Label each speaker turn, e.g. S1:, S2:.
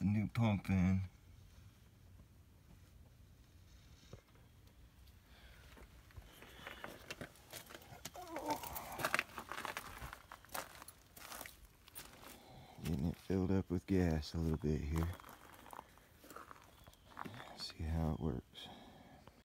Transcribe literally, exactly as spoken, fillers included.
S1: the new pump in. Getting it filled up with gas a little bit here. See how it works.